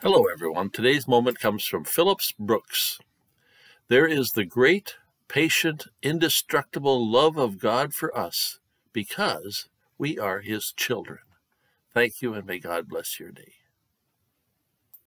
Hello, everyone. Today's moment comes from Phillips Brooks. There is the great, patient, indestructible love of God for us because we are His children. Thank you, and may God bless your day.